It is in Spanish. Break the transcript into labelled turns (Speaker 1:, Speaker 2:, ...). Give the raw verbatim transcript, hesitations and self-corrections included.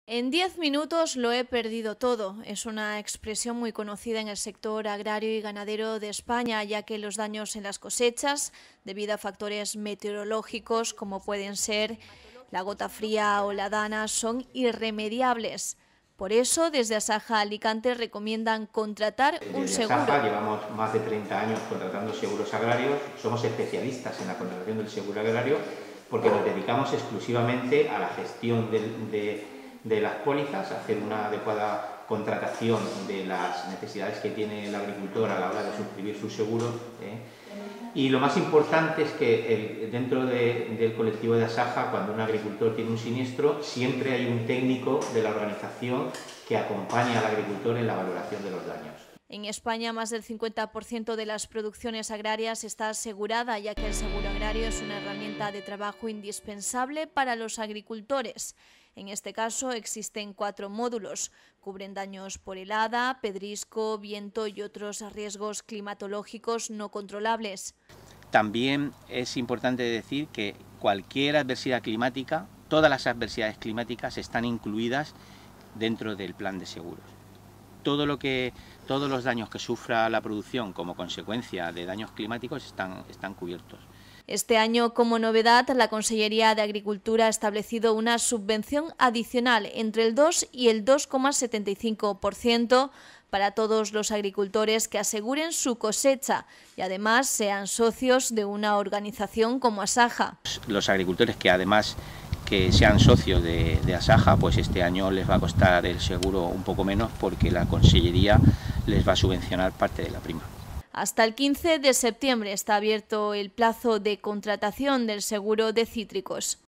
Speaker 1: En diez minutos lo he perdido todo. Es una expresión muy conocida en el sector agrario y ganadero de España, ya que los daños en las cosechas, debido a factores meteorológicos como pueden ser la gota fría o la dana, son irremediables. Por eso, desde Asaja Alicante recomiendan contratar un
Speaker 2: Desde
Speaker 1: seguro.
Speaker 2: Asaja llevamos más de treinta años contratando seguros agrarios, somos especialistas en la contratación del seguro agrario porque nos dedicamos exclusivamente a la gestión de, de, de las pólizas, a hacer una adecuada contratación de las necesidades que tiene el agricultor a la hora de suscribir su seguro. ¿eh? Y lo más importante es que el, dentro de, del colectivo de Asaja, cuando un agricultor tiene un siniestro, siempre hay un técnico de la organización que acompaña al agricultor en la valoración de los daños.
Speaker 1: En España, más del cincuenta por ciento de las producciones agrarias está asegurada, ya que el seguro agrario es una herramienta de trabajo indispensable para los agricultores. En este caso existen cuatro módulos. Cubren daños por helada, pedrisco, viento y otros riesgos climatológicos no controlables.
Speaker 3: También es importante decir que cualquier adversidad climática, todas las adversidades climáticas están incluidas dentro del plan de seguros. Todo lo que, todos los daños que sufra la producción como consecuencia de daños climáticos están, están cubiertos.
Speaker 1: Este año, como novedad, la Consellería de Agricultura ha establecido una subvención adicional entre el dos y el dos coma setenta y cinco por ciento para todos los agricultores que aseguren su cosecha y además sean socios de una organización como Asaja.
Speaker 3: Los agricultores que además que sean socios de, de Asaja, pues este año les va a costar el seguro un poco menos porque la Consellería les va a subvencionar parte de la prima.
Speaker 1: Hasta el quince de septiembre está abierto el plazo de contratación del seguro de cítricos.